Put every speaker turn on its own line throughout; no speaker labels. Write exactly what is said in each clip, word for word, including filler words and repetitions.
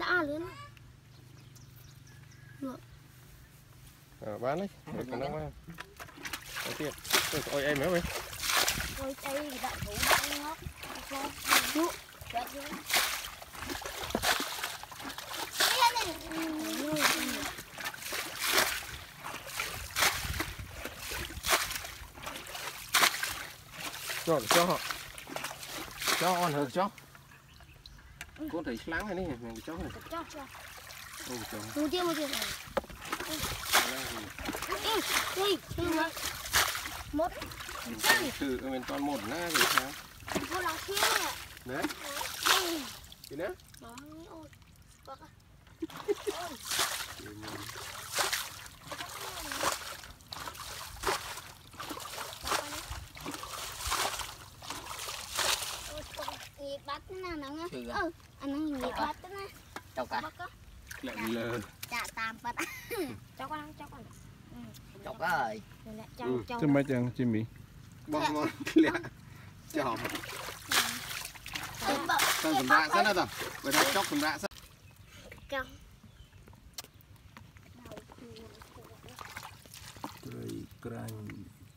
đã lớn
à, bán đấy để cái năng quá đầu tiên ôi em nữa mày
ôi đây đã thủ đã ngóc chú
cho cho họ cho on hơn cho con thấy láng này này này cho này
cho cho
ôi trời
một tiêu một tiêu này đi đi mà một
từ mình toàn một na rồi sao
thôi là thiếu
đấy gì nữa
đó ôi bác ơi bắt nè nó nghe ừ anh nói gì bắt nè
chào cả
lại lờ
chả tạm bắt cho con cho con
chào cả ơi
chứ mấy chàng chim mỹ bom bom lẹ chào sao chúng ta sẽ là gì vậy đó chọc chúng ta sẽ
căng
cây cành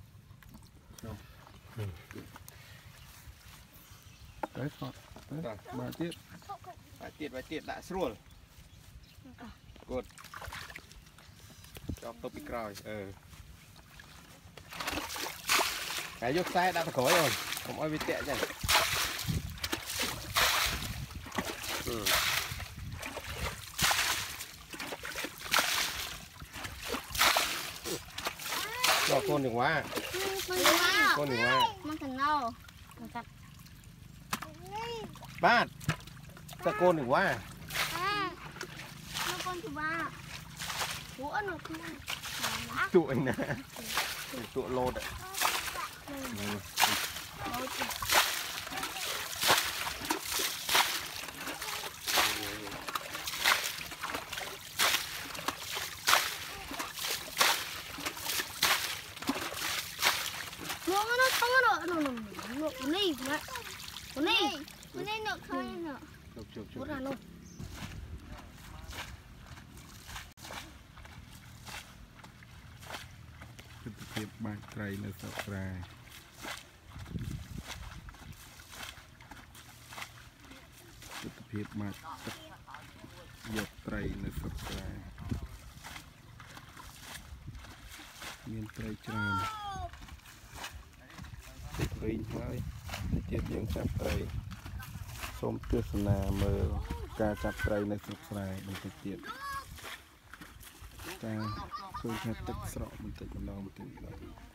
đấy họ đấy ba tiết ba tiết ba tiết đã rồi cột cho topic rồi ừ cái dục sai đã phải khói rồi không ai bị tệ chứ ừ. Cho con đừng quá con đừng quá
mang thần đâu
bát ta con đừng quá
nó con thứ ba của nó
tụi nè tụi lô đấy
nó nó không nó nó nó nó con này mẹ con này con này nó không nó
chụp chụp chụp
là nó
tiếp bạc cây nó sập ra tiếp bạc dọc cây nó sập ra miền tây tràn cây hơi tiếp những chặt cây xôm tuyết nà mờ ca chặt cây nó sập ra mình tiếp tiếp ca xôm chặtទឹកsọ mình tự mình lo mình tự mình lo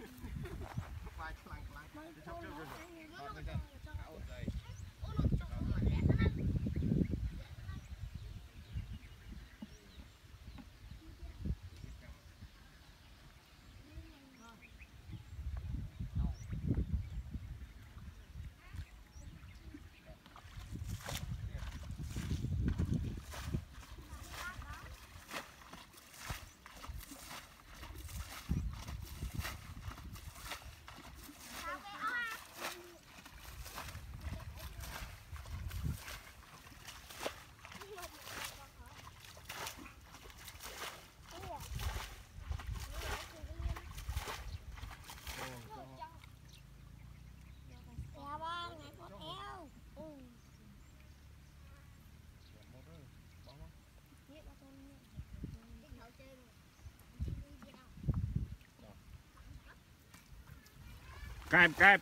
kẹp kẹp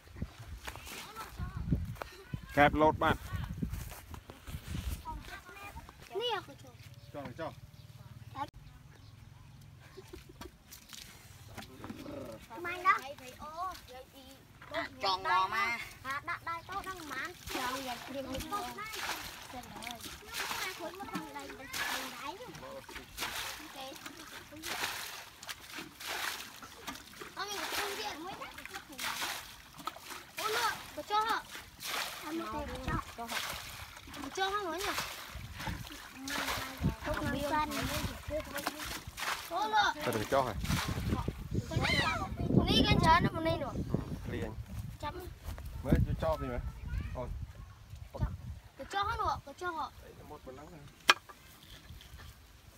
kẹp lột bạn cho cho
mày đó
tròn ngò mà
đã đây tao đang mán tròn vậy thì mình tốt đấy trời ơi nó khốn nó đang đây đây đấy ok ông mình không điện mới đấy ôi lựa có cho họ ăn một tay cho cho họ cho họ mới nhỉ không làm fan ôi lựa
ta được cho hả
đi cái chén nó đi được
liền
chấm
mới cho cho gì mà ôi
có cho họ được có cho họ
một phần lắm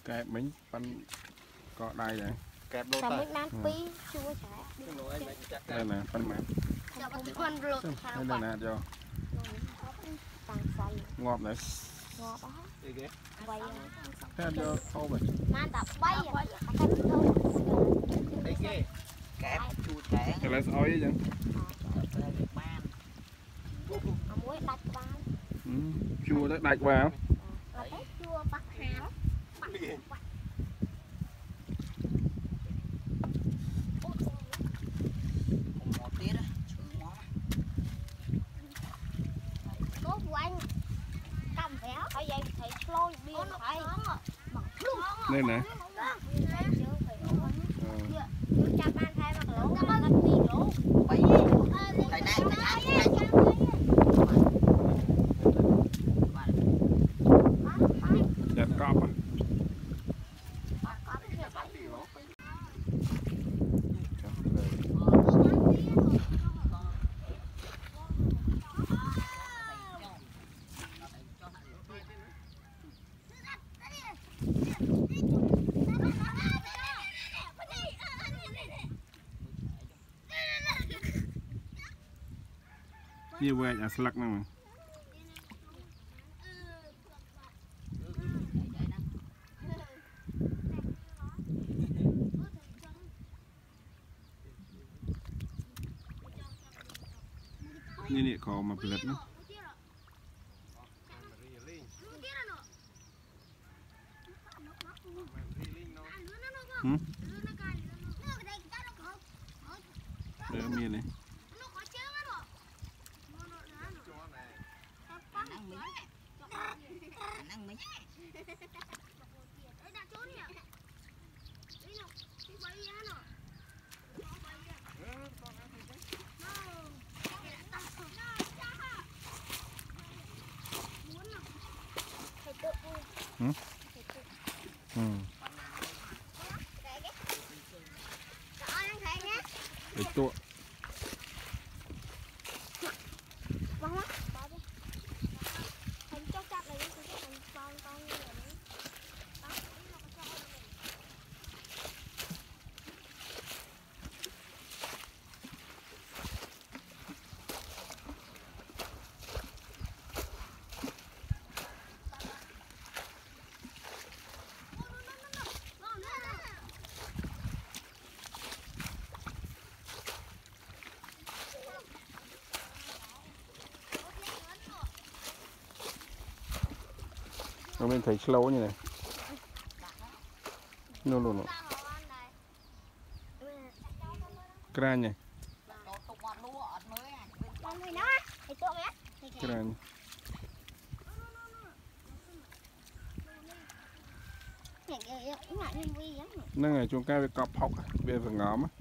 kẹp mình phân có đây này
kẹp đôi
Sao
tay
mấy năm pi chua chả.
đây nè phân mẹ
Giờ bắt con lột
đây
thao
đây
bạc.
nè cho
Tàng xoay
ngọt này
ngọt á. Quay
thế cho thô vậy
man tập bay à.
đây kia kẹp chua chén
cái lấy ối chứ
À muối đặt vào.
ừ. chua đấy đạch vào
Là tép chua bắt hàm.
một tiết á
Cố của anh cầm véo phải vậy thấy lôi biên phải
đây nè
chú chăm ăn thay mặt lỗ nó có tiền lỗ
bảy thầy này thầy này
chặt cọp á như vậy à slack nèนี่นี่เขามาผลิตนะหืมเดี๋ยวมีเลย
năng mấy
ừ. Ừ. Để tụa nó bên thấy slow như này no no no kran nhỉ kran nó ngày chúng ta bị cọp học về phần ngóm á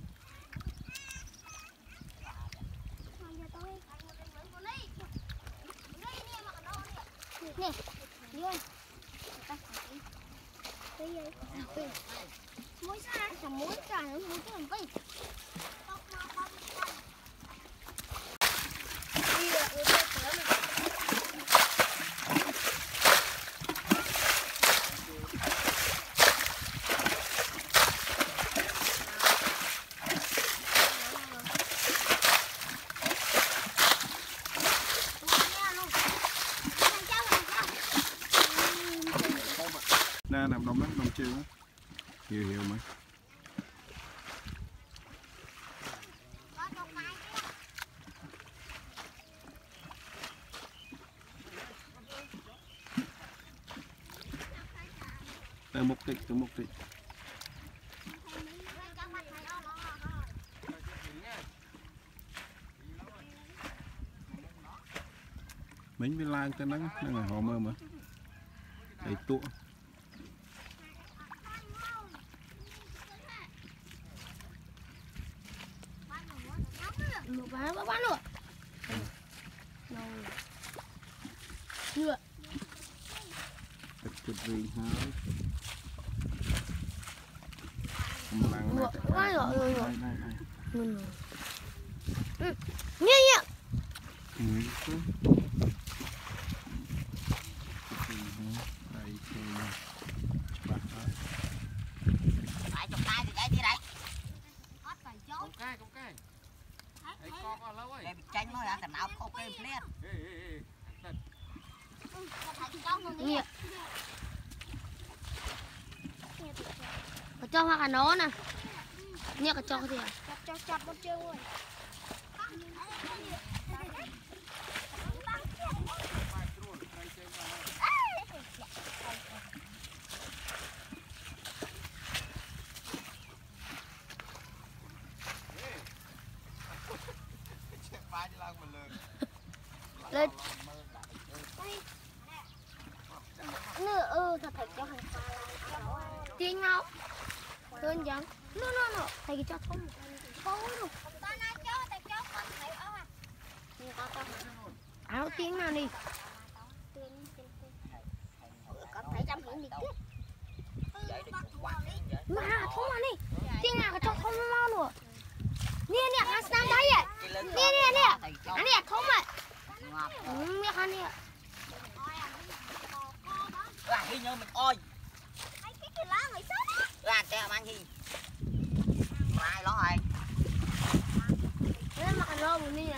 muối sao thằng muối cả nó muối cái làm gì
nè nằm đồng đó đồng chiều á hiểu hiểu mấy từ một tịch từ một tịch mình với lai cái nắng nó ngày họ mơ mà đầy tụ
một bán bán luôn chưa
chút gì hả bằng
một bán rồi rồi rồi
đây đây
nghe nhá
ừ. đây thì
bị tranh nói à, cái nào không kêu lên.
Nè. Cái cho hoa cả nó nè. Nè cái cho cái gì à? Chặt chặt chặt một chương rồi. Lên. Nữa ừ thật thật cho hàng pha tiếng nào đơn giản nó nó nó thầy cái cho không có luôn áo tiếng nào đi có phải trăm hiện đi mà không mà đi tiếng nào cho không mau nữa nè nè hắn sang đấy à nè nè nè anh nè không mà ừ nè hắn nè
là hi nhớ mình ơi
cái cái lá mày sớt
là tè mang hi mai lo rồi
lên mặt lô mình đi nè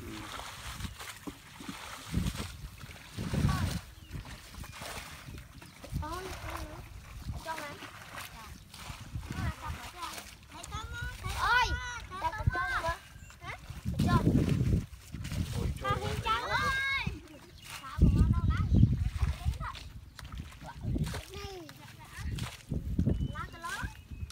ơi đặt cái cho nữa hả cái cho tao hiên cháu ơi sao mà đâu lá lá cái lớn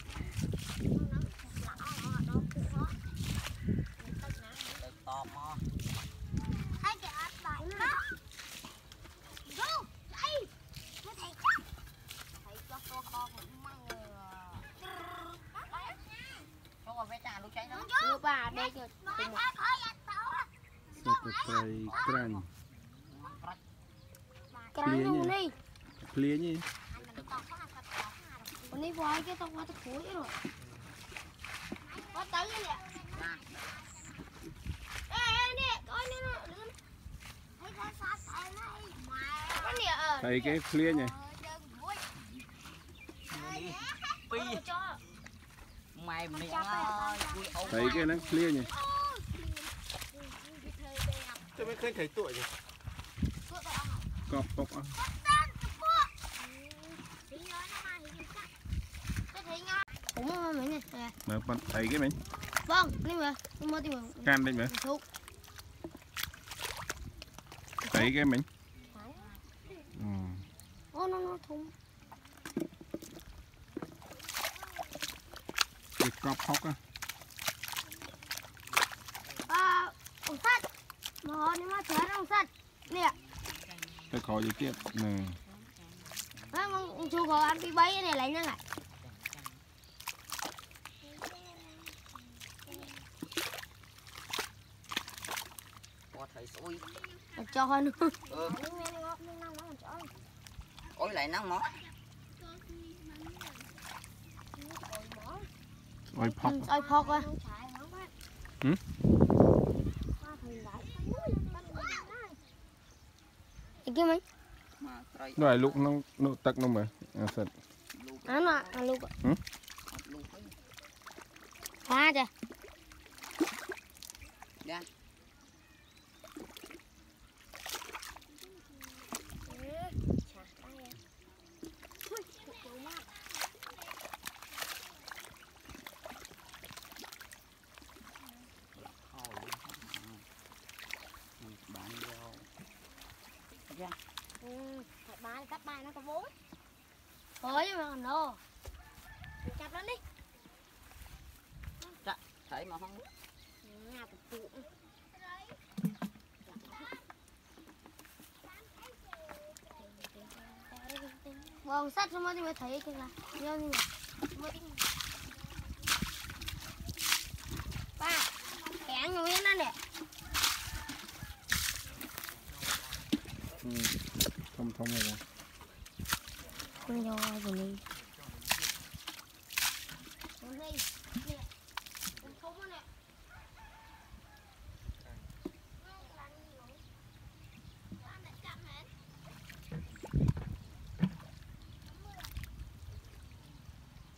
to mò
thấy cái ớt lại đó vô đây nó thầy chắc thầy cho to to cũng măng
cho vào bé trà lúc cháy đó
đưa bà đây cho cùng một
Subscribe kênh
cái luôn đi
clear nhỉ
còn đi voi cái tao qua tao khối rồi có tới nè ê nè coi nè nó thấy ra sao thấy này có nè ờ
thấy cái clear nhỉ
pi mày mình ơi
thấy cái nó clear nhỉ tôi mới khơi thấy tuổi nhỉ cọp cọp à
cũng mấy nè
mà con thấy cái mình
vâng nhưng mà nhưng mà tìm
can đây mà
thuốc
thấy cái mình ừ.
ô nó nó thùng
cái cọp hốc á
à ông sắt mà họ nhưng mà chết ông sắt nè
cái khó gì tiếp nè
à, ông chú có ăn bị bay này lấy nó lại
có thấy xui
cho hơn
ừ. Ôi lại nắng mó
ôi phọc
ôi phọc à
ừ?
cái mấy
rồi lúc nó nó tắc nó mà à sệt
à nó à lúc
ừ?
à trời
dạ
ừ, bán cắt bài nó có bốn thôi mà còn đâu chặt nó đi
dạ thấy mà không
nhà của cụ vòng sắt cho mới thấy cái là nhớ như ba kén như thế này nè
ừ. thông thông này nè
không cho rồi đi đây nè không nè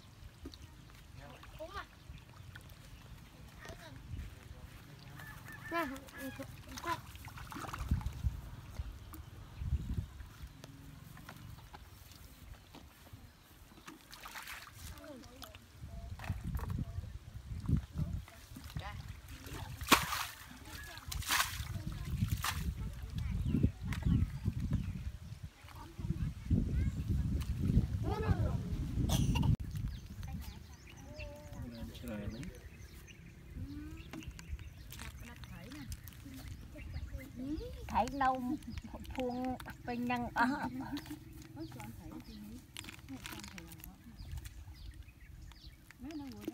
nè nè.
thấy nâu phuông bên năng ở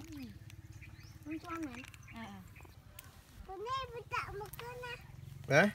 Hả?